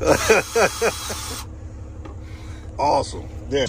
Awesome. Yeah.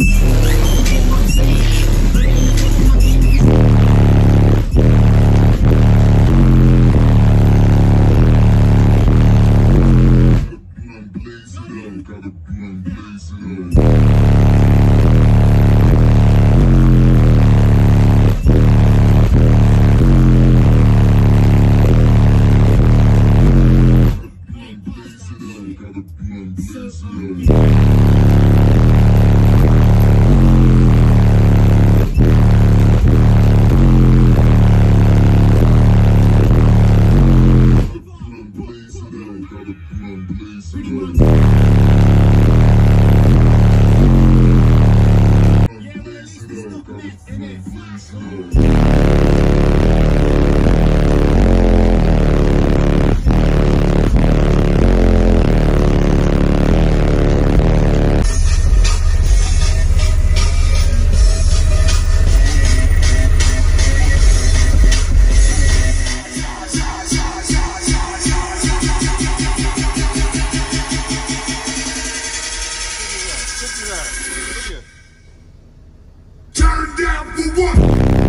Turn down for what?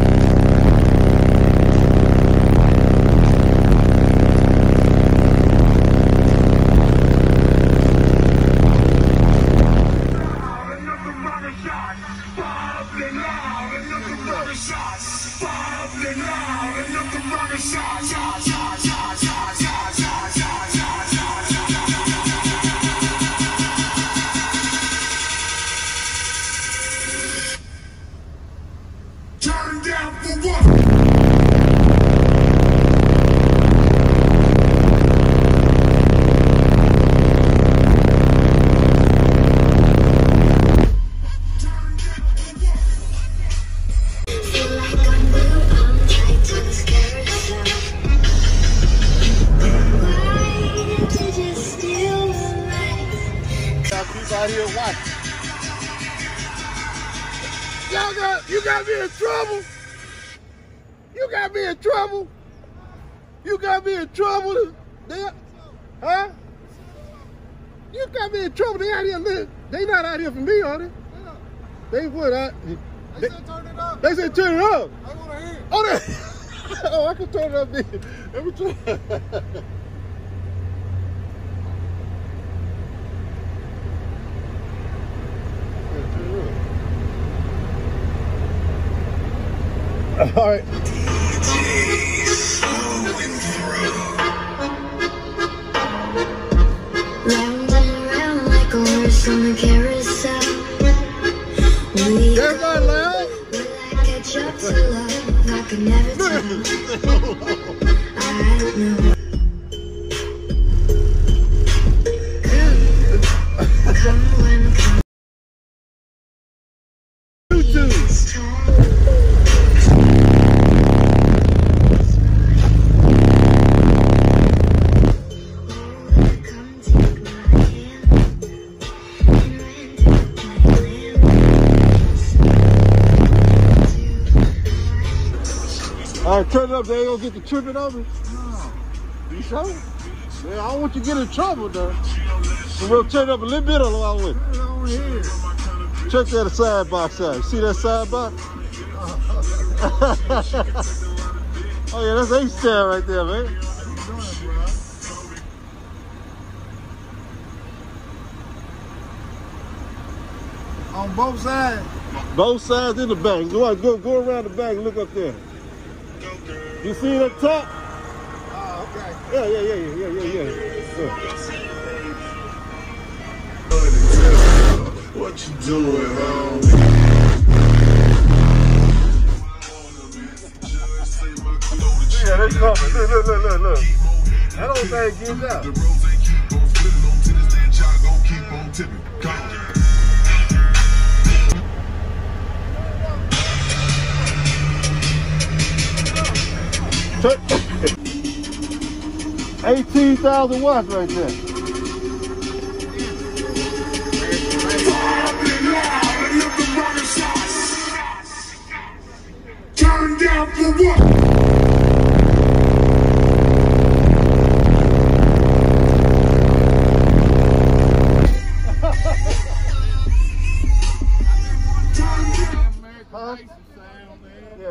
Turn down for what? Out here watching. You got me in trouble. You got me in trouble. You got me in trouble. Huh? You got me in trouble. They out here. They not out here for me, are they? They what? They said turn it up. They said turn it up. I want to hear it. Oh, they, oh, I can turn it up then. Let me try. All right. Round and round like a horse on a carousel. That's not loud. Will I catch up to love? I could never tell. I don't know. Come when come. All right, turn it up. They ain't gonna get to tripping over. No. You sure? Man, I don't want you to get in trouble, though. So we'll turn it up a little bit along with it. Check that side box out. You see that side box? Oh, yeah, that's H-Town right there, man. On both sides? Both sides in the back. Go around the back and look up there. You see it up top? Oh, okay. Yeah. What you doing, homie? Yeah, they coming. Look. That old thing gets out. Check. 18,000 watts right there. Turn down for what?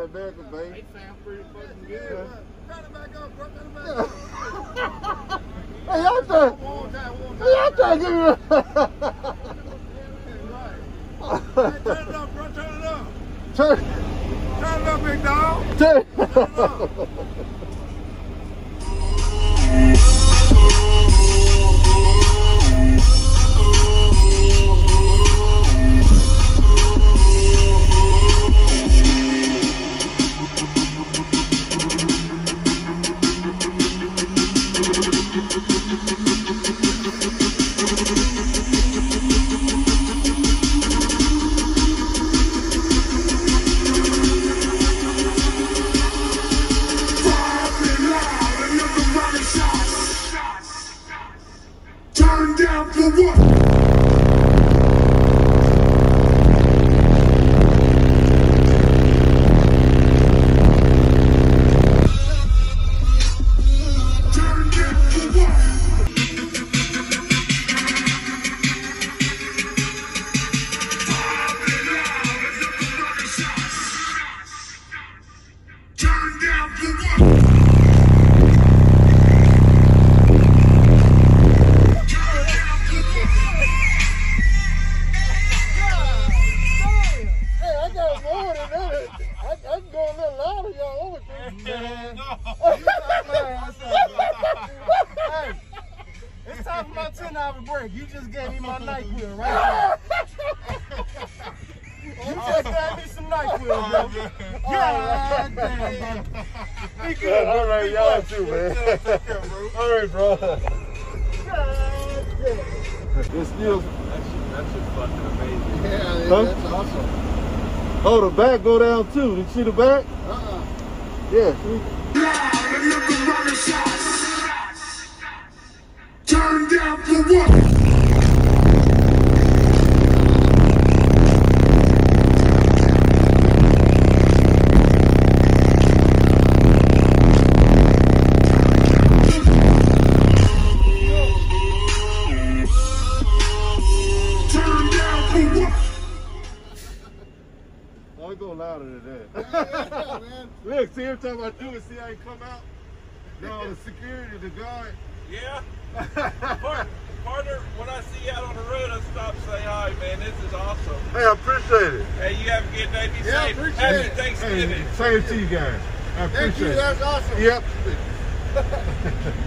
that back, baby. They sound pretty fucking good. Yeah. Turn it back up, bro. Turn it back up. Hey, y'all trying to give me a... Hey, turn it up, bro. Turn it up. Turn Turn it up, big dog. it up. Turn down for what? Turn down for what? Turn down for what? Hey, I got more than that. I can go a little louder, y'all overthink. Hey, it's time for my 10-hour break. You just gave me my NyQuil right there. You just gave me some NyQuil, bro. God damn. Be good, bro. All right, Be y'all blessed. too, man. Take care, bro. All right, bro. God damn. It's still... That's just fucking amazing. Yeah, Huh? that's awesome. Oh, the back go down too. Did you see the back? Yeah. Loud and let the rocket shots. Turn down for what? Turn down for what? I'll go louder than that. Yeah, man. Look, see, every time I do it, see how he come out? No, the security, the guard. Yeah. Partner, when I see you out on the road, I stop and say hi, man. This is awesome. Hey, I appreciate it. Hey, you have a good day. Be Yeah, safe. appreciate Happy it. Thanksgiving. Hey, same to you guys. I Thank appreciate you. it. That's awesome. Yep.